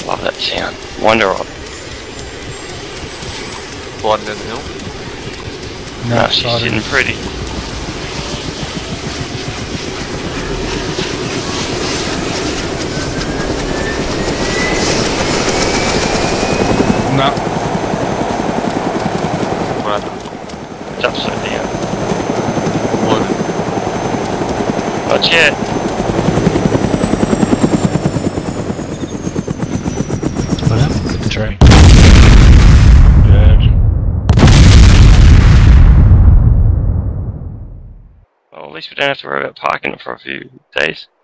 Love that sound. Wonder of. Sliding down the hill. No, she's sitting pretty. No. What happened? It's upside down. Loaded. Not yet. What happened with the tree? Well, at least we don't have to worry about parking for a few days.